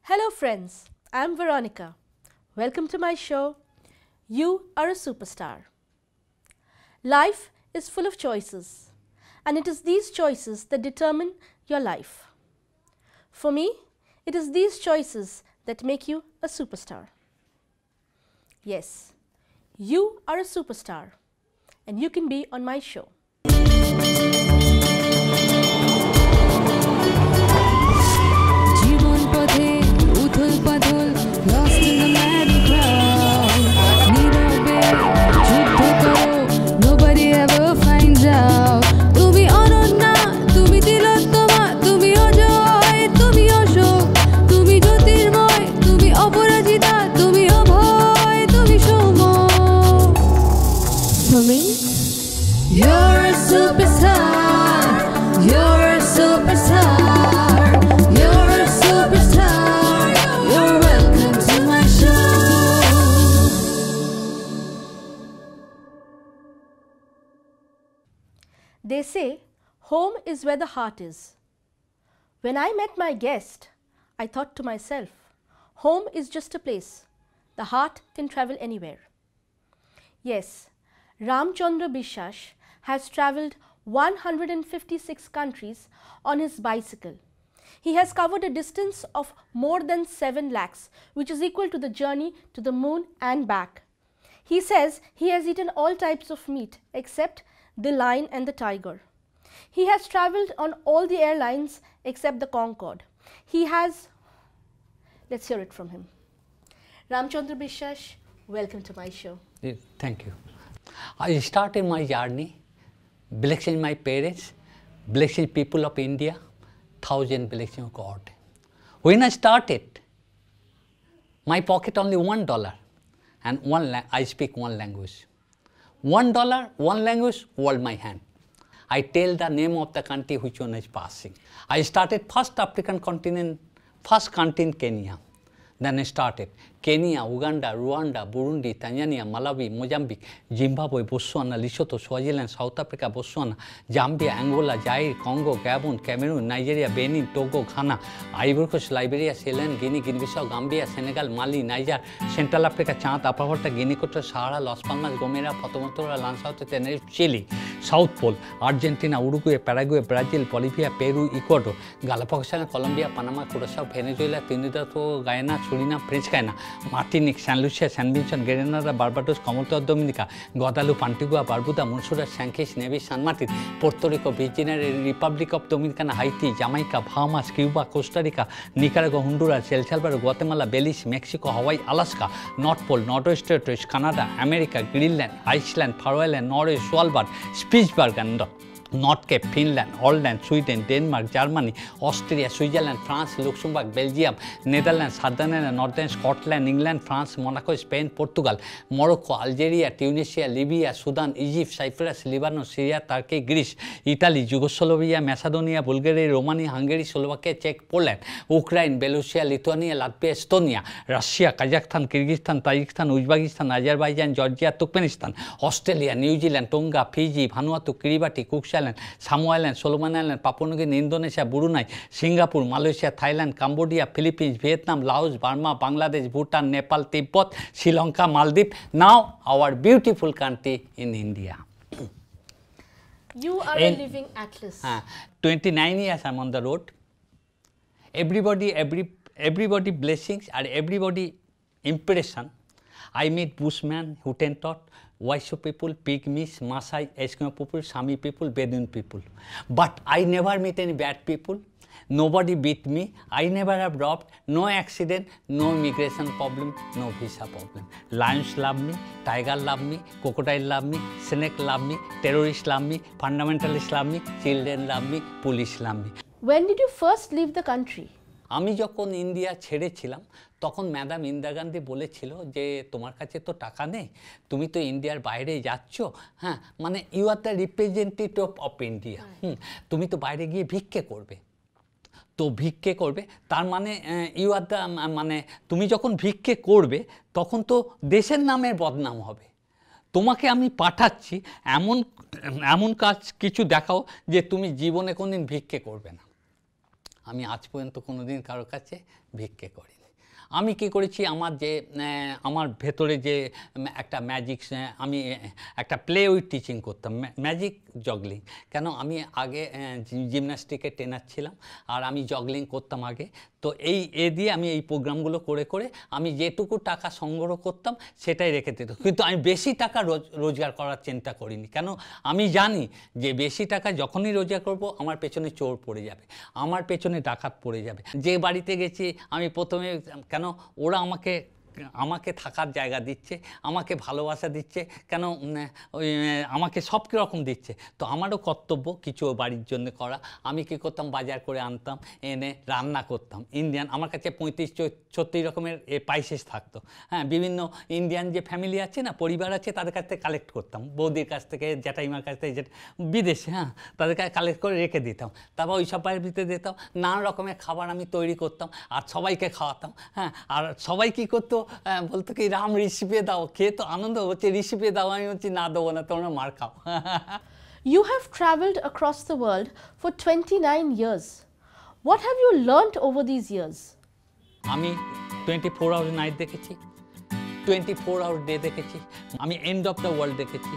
Hello friends, I'm Veronica. Welcome to my show, You Are a Superstar. Life is full of choices, and it is these choices that determine your life. For me, it is these choices that make you a superstar. Yes, you are a superstar, and you can be on my show. Lost in the mad crowd, nobody ever finds out. Tumi anonna, tumi tilottama, tumi ojoy, tumi oshok, tumi jyotirmoy, tumi oporajita, tumi obhoy, tumi shomo. For me, you're a superstar. You're a superstar. You're a superstar. You're welcome to my show. They say, home is where the heart is. When I met my guest, I thought to myself, home is just a place. The heart can travel anywhere. Yes, Ram Chandra Biswas has travelled 156 countries on his bicycle. He has covered a distance of more than 7 lakhs, which is equal to the journey to the moon and back. He says he has eaten all types of meat except the lion and the tiger. He has travelled on all the airlines except the Concorde. He has, let's hear it from him. Ram Chandra Biswas, welcome to my show. Thank you. I started my journey blessing my parents, blessing people of India, 1,000 blessings of God. When I started, my pocket only $1 and I speak one language. $1, one language, hold my hand. I tell the name of the country which one is passing. I started first African continent, first country Kenya. Then I started Kenya, Uganda, Rwanda, Burundi, Tanzania, Malawi, Mozambique, Zimbabwe, Botswana, Lesotho, Swaziland, South Africa, Botswana, Zambia, Angola, Zaire, Congo, Gabon, Cameroon, Nigeria, Benin, Togo, Ghana, Ivory Coast, Liberia, Ceylon, Guinea, Guinea-Bissau, Gambia, Senegal, Mali, Niger, Central Africa, Chad, Upper Volta, Guinea-Equatorial, Sahara, Las Palmas, Gomera, Fuerteventura, Lanzarote, Tenerife, Chile, South Pole, Argentina, Uruguay, Paraguay, Brazil, Bolivia, Peru, Ecuador, Galapagos Islands, Colombia, Panama, Curaçao, Venezuela, Trinidad, Guyana, Suriname, French Guiana, Martinique, Saint Lucia, Saint Vincent, Grenada, Barbados, Commonwealth Dominica, Guadeloupe, Antigua, Barbuda, Montserrat, Saint Kitts, Nevis, San Martin, Puerto Rico, Virginia, Republic of Dominicana, Haiti, Jamaica, Bahamas, Cuba, Costa Rica, Nicaragua, Honduras, El Salvador, Guatemala, Belize, Mexico, Hawaii, Alaska, North Pole, Northwest Territories, Canada, America, Greenland, Iceland, Faroe Islands, Norway, Svalbard, Spitsbergen, North Cape, Finland, Holland, Sweden, Denmark, Germany, Austria, Switzerland, France, Luxembourg, Belgium, Netherlands, Southern and Northern Scotland, England, France, Monaco, Spain, Portugal, Morocco, Algeria, Tunisia, Libya, Sudan, Egypt, Cyprus, Lebanon, Syria, Turkey, Greece, Italy, Yugoslavia, Macedonia, Bulgaria, Romania, Hungary, Slovakia, Czech, Poland, Ukraine, Belarus, Lithuania, Latvia, Estonia, Russia, Kazakhstan, Kyrgyzstan, Tajikistan, Uzbekistan, Azerbaijan, Georgia, Turkmenistan, Australia, New Zealand, Tonga, Fiji, Vanuatu, Kiribati, Cook Island, Samoa Island, Solomon Island, Papua New Guinea, Indonesia, Brunei, Singapore, Malaysia, Thailand, Cambodia, Philippines, Vietnam, Laos, Burma, Bangladesh, Bhutan, Nepal, Tibet, Sri Lanka, Maldives. Now our beautiful country in India. You are a living atlas. 29 years I'm on the road. Everybody blessings and everybody impression. I meet Bushman, Hottentot, Waisho people, Pygmies, Maasai, Eskimo people, Sami people, Bedouin people. But I never meet any bad people. Nobody beat me. I never have robbed. No accident, no immigration problem, no visa problem. Lions love me, tiger love me, crocodile love me, snake love me, terrorists love me, fundamentalists love me, children love me, police love me. When did you first leave the country? আমি যখন India ছেড়েছিলাম তখন madam Indira Gandhi বলেছিল যে তোমার কাছে তো টাকা নেই, তুমি তো ইন্ডিয়ার বাইরে যাচ্ছ, হ্যাঁ মানে you are the representative of India, তুমি তো বাইরে গিয়ে ভিক্ষে করবে। তো ভিক্ষে করবে তার মানে ইউ আর দ্য মানে তুমি যখন ভিক্ষে করবে তখন তো দেশের নামের বদনাম হবে। তোমাকে আমি পাঠাচ্ছি এমন কাজ কিছু দেখাও যে তুমি জীবনে কোনদিন ভিক্ষে করবে না। আমি আজ পর্যন্ত কোনোদিন কারোর কাছে ভিক্ষে করিনি। আমি কী করেছি, আমার ভেতরে যে একটা ম্যাজিক, আমি একটা প্লে উইথ টিচিং করতাম, ম্যাজিক জগলিং। কেন, আমি আগে জিমন্যাস্টিকের ট্রেনার ছিলাম, আর আমি জগলিং করতাম আগে। তো দিয়ে আমি এই প্রোগ্রামগুলো করে করে আমি যেটুকু টাকা সংগ্রহ করতাম সেটাই রেখে দিতাম। কিন্তু আমি বেশি টাকা রোজগার করার চিন্তা করিনি, কেন আমি জানি যে বেশি টাকা যখনই রোজগার করব আমার পেছনে চোর পড়ে যাবে, আমার পেছনে ডাকাত পড়ে যাবে। যে বাড়িতে গেছি আমি প্রথমে, কেন ওরা আমাকে থাকার জায়গা দিচ্ছে, আমাকে ভালোবাসা দিচ্ছে, কেন ওই আমাকে সব রকম দিচ্ছে, তো আমারও কর্তব্য কিছু বাড়ির জন্য করা। আমি কী করতাম, বাজার করে আনতাম, এনে রান্না করতাম ইন্ডিয়ান। আমার কাছে 35-36 রকমের পাইসেস থাকতো, হ্যাঁ, বিভিন্ন ইন্ডিয়ান যে ফ্যামিলি আছে না, পরিবার আছে, তাদের কাছ থেকে কালেক্ট করতাম, বৌদির কাছ থেকে, জ্যাঠাইমার কাছ থেকে, বিদেশে, হ্যাঁ, তাদের কাছে কালেক্ট করে রেখে দিতাম। তারপর ওই সব বাড়ির ভিতরে দিতাম, নানা রকমের খাবার আমি তৈরি করতাম আর সবাইকে খাওয়াতাম, হ্যাঁ। আর সবাই কী করতো, বলতো কি, রাম রেসিপি দাও, খেয়ে তো আনন্দ হচ্ছে, রেসিপি দাও। আমি হচ্ছে না, দেবো না, তোমরা মার খাও। You have traveled across the world for 29 years. What have you learnt over these years? আমি 24 আওয়ার নাইট দেখেছি, 24 আওয়ার ডে দেখেছি, আমি এন্ড অফ দ্য ওয়ার্ল্ড দেখেছি,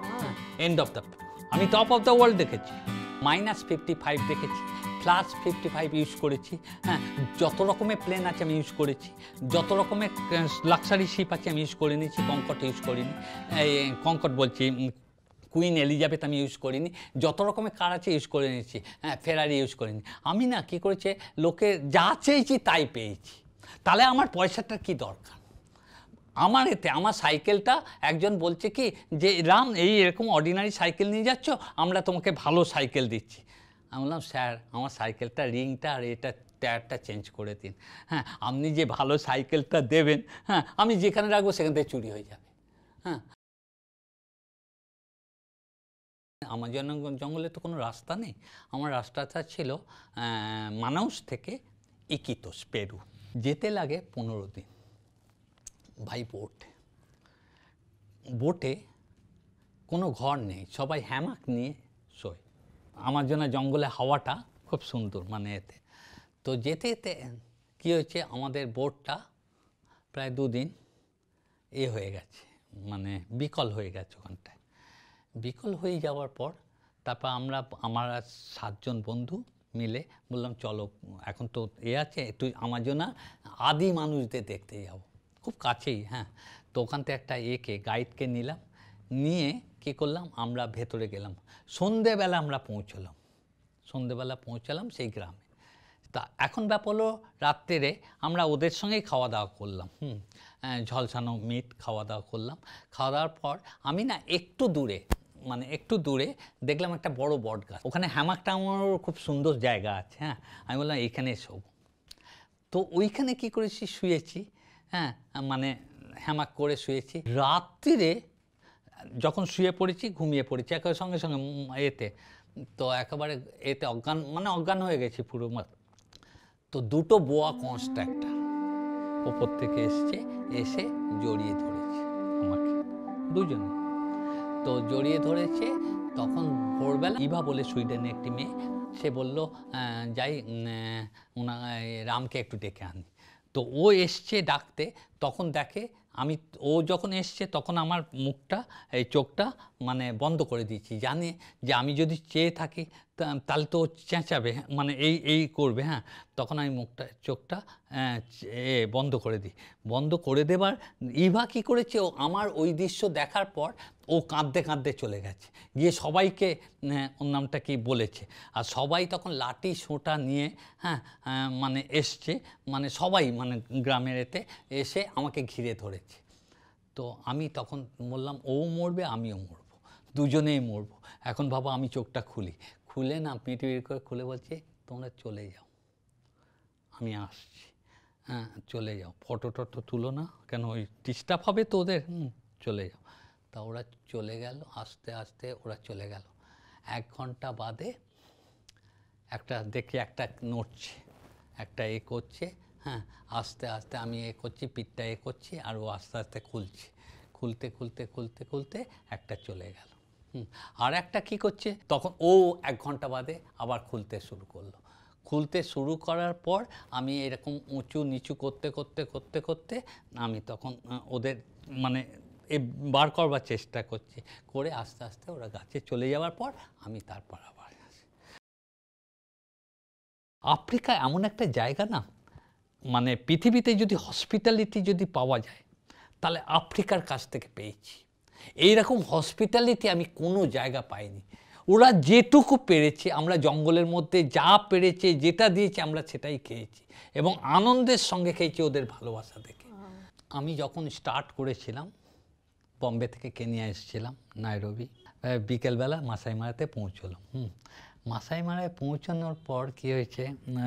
আমি টপ অফ দ্য ওয়ার্ল্ড দেখেছি, -55 দেখেছি, +55 ইউজ করেছি, হ্যাঁ। যত রকমের প্লেন আছে আমি ইউজ করেছি, যত রকমের লাক্সারি শিপ আছে আমি ইউজ করে নিয়েছি। কঙ্কর্ড ইউজ করিনি, কঙ্কর্ড বলছি, কুইন এলিজাবেথ আমি ইউজ করিনি। যত রকমের কার আছে ইউজ করে নিয়েছি, হ্যাঁ। ফেরারি ইউজ করিনি। আমি না কী করেছে, লোকে যা চেয়েছি তাই পেয়েছি, তাহলে আমার পয়সাটার কি দরকার। আমার সাইকেলটা একজন বলছে কি যে, রাম এরকম অর্ডিনারি সাইকেল নিয়ে যাচ্ছ, আমরা তোমাকে ভালো সাইকেল দিচ্ছি। আমি বললাম, স্যার আমার সাইকেলটা রিংটা আর এটা টায়ারটা চেঞ্জ করে দিন, হ্যাঁ। আপনি যে ভালো সাইকেলটা দেবেন, হ্যাঁ, আমি যেখানে রাখবো সেখান থেকে চুরি হয়ে যাবে, হ্যাঁ। আমার জঙ্গলে তো কোনো রাস্তা নেই। আমার রাস্তাটা ছিল মানাউস থেকে ইকিতোস, পেরু, যেতে লাগে 15 দিন। ভাই, বোটে কোনো ঘর নেই, সবাই হ্যামাক নিয়ে শোয়। আমার জন্য জঙ্গলে হাওয়াটা খুব সুন্দর, মানে এতে। তো যেতে যেতে কী হয়েছে, আমাদের বোটটা প্রায় 2 দিন হয়ে গেছে, মানে বিকল হয়ে গেছে ওখানটায়। বিকল হয়ে যাওয়ার পর তারপর আমার 7 জন বন্ধু মিলে বললাম, চলো এখন তো আছে, একটু আমার জন্য আদি মানুষদের দেখতে যাব, খুব কাছেই, হ্যাঁ। তো ওখান থেকে একটা গাইডকে নিলাম, নিয়ে কী করলাম, আমরা ভেতরে গেলাম। সন্ধেবেলা আমরা পৌঁছালাম সেই গ্রামে। তা এখন ব্যাপার হলো, রাত্রে আমরা ওদের সঙ্গেই খাওয়া দাওয়া করলাম, ঝলসানো মিট খাওয়া দাওয়া করলাম। খাওয়া দাওয়ার পর আমি না একটু দূরে দেখলাম একটা বড় বট গাছ, ওখানে হ্যামাকটা আমারও খুব সুন্দর জায়গা আছে, হ্যাঁ। আমি বললাম এইখানে শোব। তো ওইখানে কী করেছি, শুয়েছি, হ্যাঁ, মানে হ্যামাক করে শুয়েছি। রাত্রিরে যখন শুয়ে পড়েছি, ঘুমিয়ে পড়েছি একেবারে সঙ্গে সঙ্গে তো একেবারে অজ্ঞান হয়ে গেছি পুরো। তো 2টো বোয়া কনস্ট একটা ওপর থেকে এসে জড়িয়ে ধরেছে আমাকে, দুজনে। তো জড়িয়ে ধরেছে, তখন ভোরবেলা ইভা বলে সুইডেনে একটি মেয়ে, সে বলল, যাই রামকে একটু ডেকে আনি। তো ও এসছে ডাকতে, তখন দেখে ও যখন এসছে তখন আমার মুখটা, চোখটা মানে বন্ধ করে দিয়েছি, জানে যে আমি যদি চেয়ে থাকি তাহলে তো চেঁচাবে, মানে এই করবে, হ্যাঁ। তখন আমি চোখটা বন্ধ করে দিই। বন্ধ করে দেবার ইভা কী করেছে, ও আমার ওই দৃশ্য দেখার পর ও কাঁদতে কাঁদতে চলে গেছে, গিয়ে সবাইকে ওর নামটা কি বলেছে। আর সবাই তখন লাঠি সোঁটা নিয়ে, হ্যাঁ, মানে এসছে, মানে সবাই, মানে গ্রামের এসে আমাকে ঘিরে ধরেছে। তো আমি তখন বললাম, ও মরবে, আমিও মরবো, দুজনেই মরবো। এখন ভাবো, আমি চোখটা খুলে না পিটিপিটি করে খুলে বলছি, তোমরা চলে যাও, আমি আসছি, হ্যাঁ, চলে যাও, ফটো তুলো না, কেন ওই ডিস্টার্ব হবে তো ওদের, চলে যাও। তা ওরা চলে গেল, আস্তে আস্তে ওরা চলে গেল। 1 ঘন্টা বাদে একটা নড়ছে, একটা করছে, হ্যাঁ, আস্তে আস্তে আমি করছি, পিঠটা করছি, আর ও আস্তে আস্তে খুলতে একটা চলে গেল। আর একটা কী করছে, তখন ও 1 ঘন্টা বাদে আবার খুলতে শুরু করলো। খুলতে শুরু করার পর আমি এরকম উঁচু নিচু করতে করতে করতে করতে আমি তখন ওদের মানে বার করবার চেষ্টা করছি, করে আস্তে আস্তে ওরা গাছে চলে যাওয়ার পর আমি তারপর আবার আসি। আফ্রিকা এমন একটা জায়গা না, মানে পৃথিবীতে যদি হসপিটালিটি যদি পাওয়া যায় তাহলে আফ্রিকার কাছ থেকে পেয়েছি। এইরকম হসপিটালিটি আমি কোনো জায়গা পাইনি। ওরা যেটুকু পেরেছে, আমরা জঙ্গলের মধ্যে যা পেরেছে যেটা দিয়েছে আমরা সেটাই খেয়েছি এবং আনন্দের সঙ্গে খেয়েছি ওদের ভালোবাসা দেখে। আমি যখন স্টার্ট করেছিলাম, বম্বে থেকে কেনিয়া এসেছিলাম, নাইরোবি, বিকেলবেলা মাসাইমারাতে পৌঁছলাম। মাসাইমারায় পৌঁছানোর পর কী হয়েছে,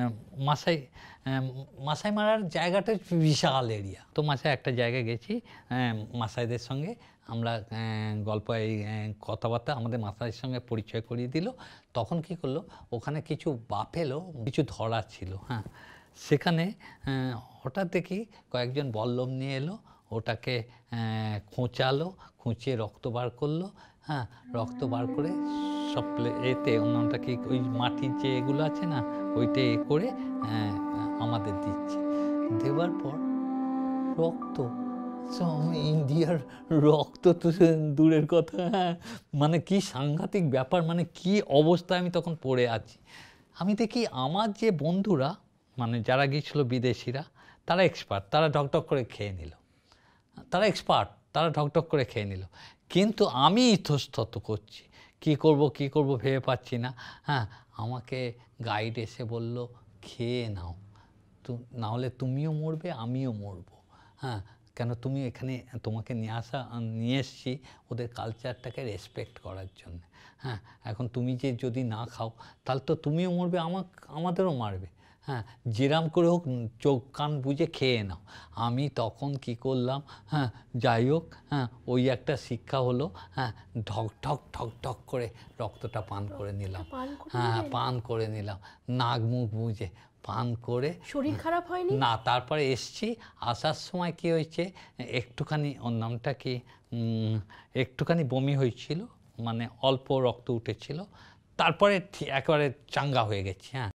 মাসাইমারার জায়গাটা বিশাল এরিয়া। তো মাসায় একটা জায়গায় গেছি, মাসাইদের সঙ্গে আমরা গল্প এই কথাবার্তা আমাদের মাসাইয়ের সঙ্গে পরিচয় করিয়ে দিল। তখন কি করলো, ওখানে কিছু বাফেলো কিছু ধরা ছিল, হ্যাঁ, সেখানে হঠাৎ দেখি কয়েকজন বল্লম নিয়ে এলো, ওটাকে খোঁচালো, খুঁচিয়ে রক্ত বার করলো, হ্যাঁ, রক্ত বার করে সব এতে অন্যটা কি ওই মাটির যে এগুলো আছে না, ওইটা এ করে আমাদের দিচ্ছে। দেওয়ার পর রক্ত, ইন্ডিয়ার রক্ত তো দূরের কথা, হ্যাঁ, মানে কি সাংঘাতিক ব্যাপার, মানে কি অবস্থায় আমি তখন পড়ে আছি। আমি দেখি আমার যে বন্ধুরা, মানে যারা গিয়েছিল বিদেশিরা, তারা এক্সপার্ট, তারা ঢকঢক করে খেয়ে নিল, তারা এক্সপার্ট, তারা ঢকঢক করে খেয়ে নিল। কিন্তু আমি ইতস্তত করছি, কি করব ভেবে পাচ্ছি না। হ্যাঁ, আমাকে গাইড এসে বলল, খেয়ে নাও, নাহলে তুমিও মরবে আমিও মরবো। হ্যাঁ, কেন তুমি এখানে, তোমাকে নিয়ে এসছি ওদের কালচারটাকে রেসপেক্ট করার জন্য। হ্যাঁ, এখন তুমি যে যদি না খাও তাহলে তো তুমিও মরবে, আমাদেরও মারবে। হ্যাঁ, যেরাম করে হোক চোখ কান বুঝে খেয়ে নাও। আমি তখন কি করলাম, হ্যাঁ, যাই হোক, হ্যাঁ, ওই একটা শিক্ষা হলো, হ্যাঁ, ঢক ঢক ঢক ঢক করে রক্তটা পান করে নিলাম, হ্যাঁ, পান করে নিলাম, নাক মুখ বুঝে পান করে। শরীর খারাপ হয়নি না, তারপরে এসছি, আসার সময় কি হয়েছে, একটুখানি, ওর নামটা কি, একটুখানি বমি হয়েছিল, মানে অল্প রক্ত উঠেছিল, তারপরে একেবারে চাঙ্গা হয়ে গেছি। হ্যাঁ,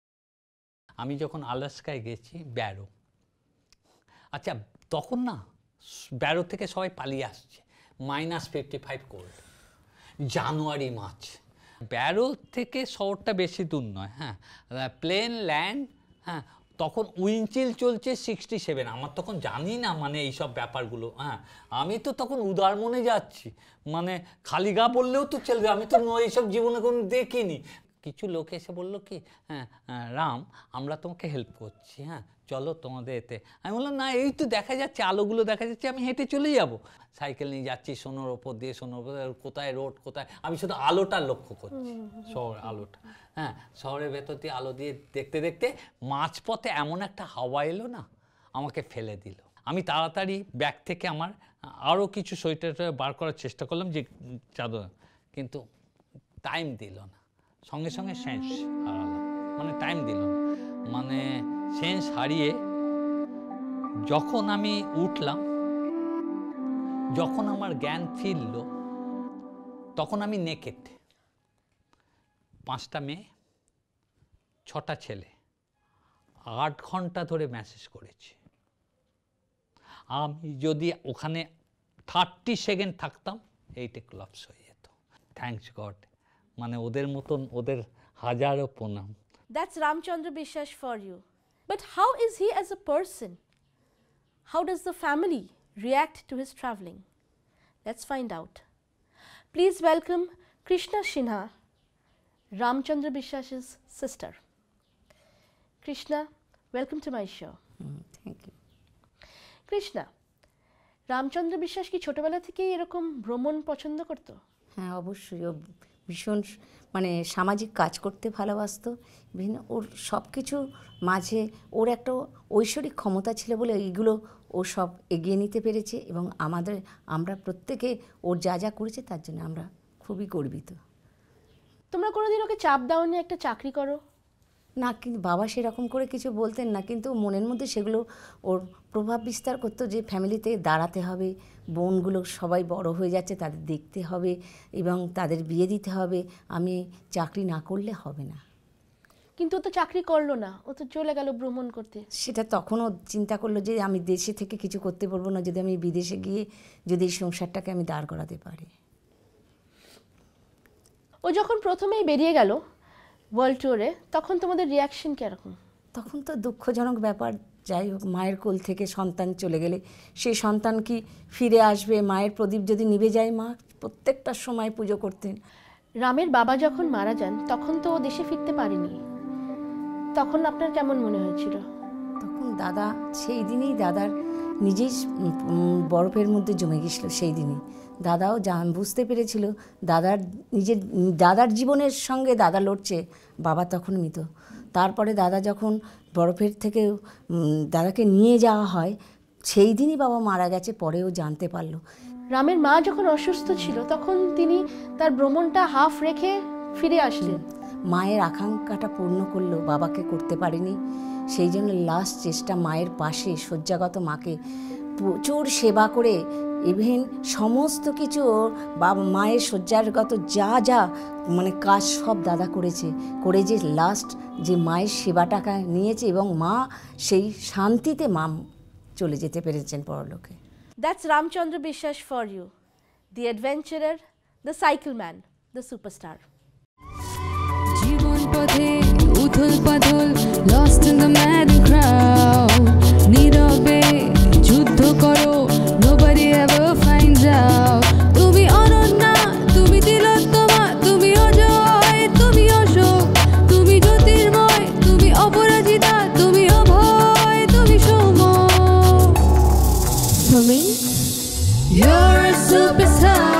আমি যখন আলাস্কায় গেছি, ব্যারো, আচ্ছা তখন না ব্যারো থেকে সবাই পালিয়ে আসছে, -55 কোল্ড, জানুয়ারি মাস। ব্যারো থেকে শহরটা বেশি দূর নয়, হ্যাঁ, প্লেন ল্যান্ড, হ্যাঁ, তখন উইন্ডচিল চলছে 67। আমার তখন জানি না মানে এইসব ব্যাপারগুলো, হ্যাঁ, আমি তো তখন উদার মনে যাচ্ছি, মানে খালি গা বললেও তো চলবে, আমি তো এইসব জীবনে কোনো দেখিনি। কিছু লোক এসে বললো কি, হ্যাঁ রাম, আমরা তোমাকে হেল্প করছি, হ্যাঁ, চলো তোমাদের এতে। আমি বললাম না, এই তো দেখা যাচ্ছে, আলোগুলো দেখা যাচ্ছে, আমি হেঁটে চলে যাব। সাইকেল নিয়ে যাচ্ছি সোনোর ওপর দিয়ে, সোনোর ওপর, কোথায় রোড কোথায়, আমি শুধু আলোটা লক্ষ্য করছি, শহরের আলোটা, হ্যাঁ, শহরের ভেতর দিয়ে আলো দিয়ে দেখতে দেখতে মাঝপথে এমন একটা হাওয়া এলো না, আমাকে ফেলে দিল। আমি তাড়াতাড়ি ব্যাগ থেকে আমার আরও কিছু সোয়েটার বার করার চেষ্টা করলাম, যে চাদর, কিন্তু টাইম দিল না, সঙ্গে সঙ্গে সেন্স হারালাম, মানে টাইম দিল না, মানে সেন্স হারিয়ে যখন আমি উঠলাম, যখন আমার জ্ঞান ফিরল, তখন আমি নেকেড, 5টা মেয়ে 6টা ছেলে, 8 ঘন্টা ধরে মেসেজ করেছি। আমি যদি ওখানে 30 সেকেন্ড থাকতাম, এইটা ক্লাপস হয়ে যেত। থ্যাঙ্কস গড, মানে ওদের মতন, ওদের হাজারো প্রণাম। That's Ram Chandra Biswas for you. But how is he as a person? How does the family react to his traveling? Let's find out. Please welcome Krishna Sinha, Ram Chandra Biswas's sister. Krishna, welcome to my show. Thank you. Krishna, Ram Chandra Biswas কি ছোটবেলা থেকেই এরকম ভ্রমণ পছন্দ করতো? হ্যাঁ, অবশ্যই। ও ভীষণ মানে সামাজিক কাজ করতে ভালোবাসতো। বিভিন্ন ওর সব কিছু মাঝে ওর একটা ঐশ্বরিক ক্ষমতা ছিল বলে এইগুলো ও সব এগিয়ে নিতে পেরেছে, এবং আমরা প্রত্যেকে ওর যা যা করেছে তার জন্য আমরা খুবই গর্বিত। তোমরা কোনোদিন ওকে চাপ দাওনি একটা চাকরি করো? না, কিন্তু বাবা সেরকম করে কিছু বলতেন না, কিন্তু মনের মধ্যে সেগুলো ওর প্রভাব বিস্তার করতো যে ফ্যামিলিতে দাঁড়াতে হবে, বোনগুলো সবাই বড় হয়ে যাচ্ছে, তাদের দেখতে হবে এবং তাদের বিয়ে দিতে হবে, আমি চাকরি না করলে হবে না। কিন্তু ও তো চাকরি করলো না, ও তো চলে গেল ভ্রমণ করতে। সেটা তখনও চিন্তা করলো যে আমি দেশে থেকে কিছু করতে পারবো না যদি আমি বিদেশে গিয়ে যদি এই সংসারটাকে আমি দাঁড় করাতে পারি। ও যখন প্রথমেই বেরিয়ে গেল ওয়ার্ল্ড ট্যুরে, তখন তোমাদের রিয়াকশন কীরকম? তখন তো দুঃখজনক ব্যাপার। যাই হোক, মায়ের কোল থেকে সন্তান চলে গেলে সেই সন্তান কি ফিরে আসবে? মায়ের প্রদীপ যদি নিভে যায়, মা প্রত্যেকটা সময় পুজো করতেন। রামের বাবা যখন মারা যান তখন তো ও দেশে ফিরতে পারেনি, তখন আপনার কেমন মনে হয়েছিল? তখন দাদা, সেই দিনই দাদার নিজেই বরফের মধ্যে জমে গেছিল। সেই দিনই দাদাও বুঝতে পেরেছিল দাদার জীবনের সঙ্গে দাদা লড়ছে, বাবা তখন মৃত। তারপরে দাদা যখন বরফের থেকে দাদাকে নিয়ে যাওয়া হয়, সেই দিনই বাবা মারা গেছে, পরেও জানতে পারলো। রামের মা যখন অসুস্থ ছিল তখন তিনি তার ভ্রমণটা হাফ রেখে ফিরে আসলেন। মায়ের আকাঙ্ক্ষাটা পূর্ণ করলো, বাবাকে করতে পারেনি। সেই জন্য লাস্ট চেষ্টা মায়ের পাশে শয্যাগত মাকে প্রচুর সেবা করে, ইভেন সমস্ত কিছু মায়ের শয্যাগত যা যা মানে কাজ সব দাদা করেছে, করে যে লাস্ট যে মায়ের সেবাটাকে নিয়েছে এবং মা সেই শান্তিতে মা চলে যেতে পেরেছেন পরলোকে। That's Ram Chandra Biswas for you, the adventurer, the cycle man, the superstar. জীবন পথে উথল পাথল, lost in the mad crowd, নীরবে যুদ্ধ করো, nobody ever finds out. তুমি অনন্যা, তুমি তিলোত্তমা, তুমি অজয়, তুমি অশোক, তুমি জ্যোতির্ময়, তুমি অপরাজিতা, তুমি অভয়, তুমি Soumya. For me, you're a superstar.